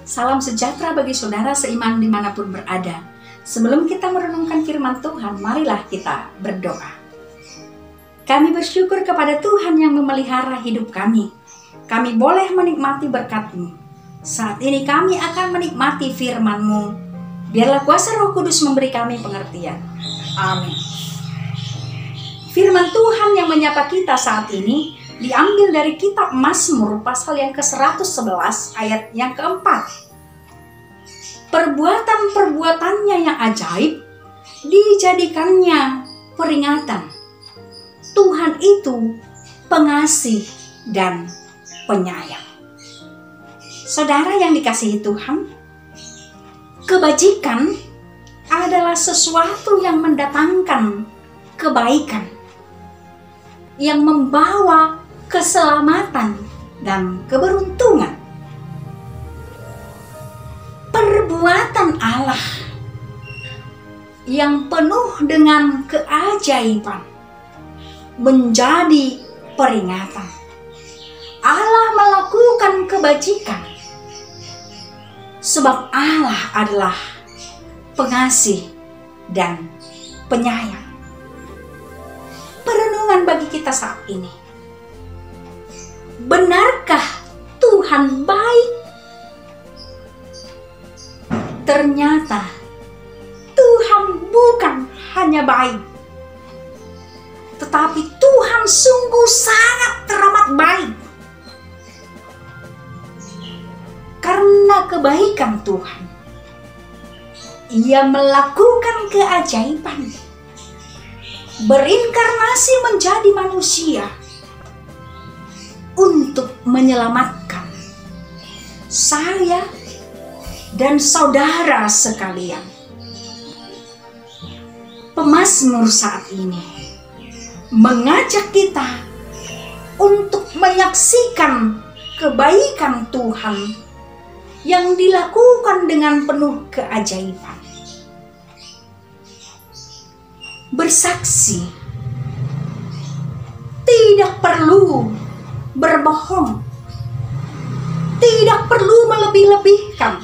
Salam sejahtera bagi saudara seiman dimanapun berada. Sebelum kita merenungkan firman Tuhan, marilah kita berdoa. Kami bersyukur kepada Tuhan yang memelihara hidup kami. Kami boleh menikmati berkat-Mu. Saat ini kami akan menikmati firman-Mu. Biarlah kuasa Roh Kudus memberi kami pengertian. Amin. Firman Tuhan yang menyapa kita saat ini diambil dari kitab Mazmur pasal yang ke-111 ayat yang keempat. Perbuatan-perbuatannya yang ajaib dijadikannya peringatan. Tuhan itu pengasih dan penyayang. Saudara yang dikasihi Tuhan, kebajikan adalah sesuatu yang mendatangkan kebaikan, yang membawa keselamatan dan keberuntungan. Perbuatan Allah yang penuh dengan keajaiban menjadi peringatan. Allah melakukan kebajikan sebab Allah adalah pengasih dan penyayang. Perenungan bagi kita saat ini. Benarkah Tuhan baik? Ternyata Tuhan bukan hanya baik, tetapi Tuhan sungguh sangat teramat baik. Karena kebaikan Tuhan, Ia melakukan keajaiban, berinkarnasi menjadi manusia untuk menyelamatkan saya dan saudara sekalian. Pemazmur saat ini mengajak kita untuk menyaksikan kebaikan Tuhan yang dilakukan dengan penuh keajaiban. Bersaksi tidak perlu berbohong, tidak perlu melebih-lebihkan,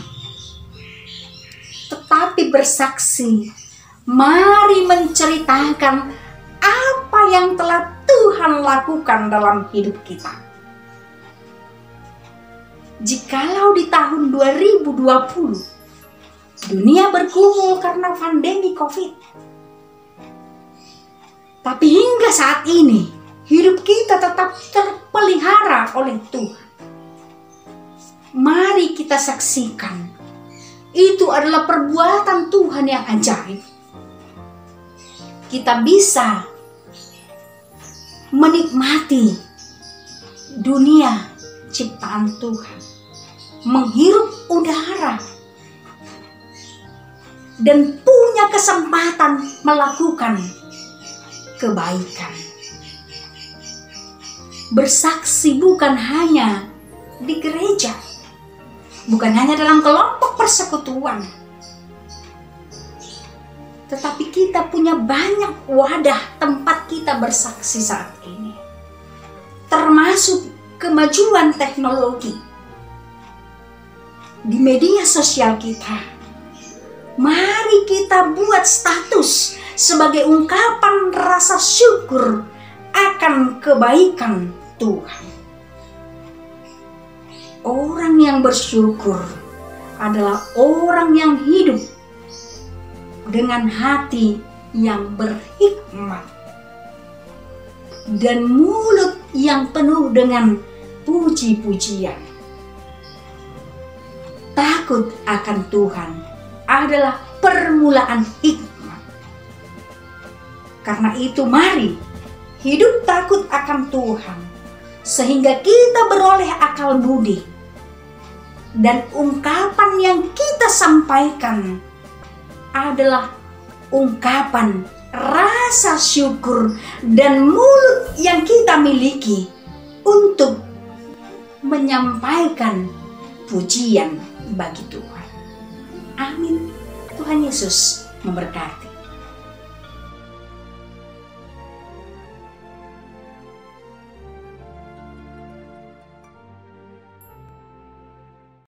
tetapi bersaksi, mari menceritakan apa yang telah Tuhan lakukan dalam hidup kita. Jikalau di tahun 2020 dunia bergumul karena pandemi COVID, tapi hingga saat ini hidup kita tetap terpelihara oleh Tuhan. Mari kita saksikan, itu adalah perbuatan Tuhan yang ajaib. Kita bisa menikmati dunia ciptaan Tuhan, menghirup udara, dan punya kesempatan melakukan kebaikan. Bersaksi bukan hanya di gereja, bukan hanya dalam kelompok persekutuan, tetapi kita punya banyak wadah tempat kita bersaksi saat ini, termasuk kemajuan teknologi di media sosial kita. Mari kita buat status sebagai ungkapan rasa syukur akan kebaikan Tuhan. Orang yang bersyukur adalah orang yang hidup dengan hati yang berhikmat dan mulut yang penuh dengan puji-pujian. Takut akan Tuhan adalah permulaan hikmat. Karena itu mari hidup takut akan Tuhan, sehingga kita beroleh akal budi, dan ungkapan yang kita sampaikan adalah ungkapan rasa syukur dan mulut yang kita miliki untuk menyampaikan pujian bagi Tuhan. Amin. Tuhan Yesus memberkati.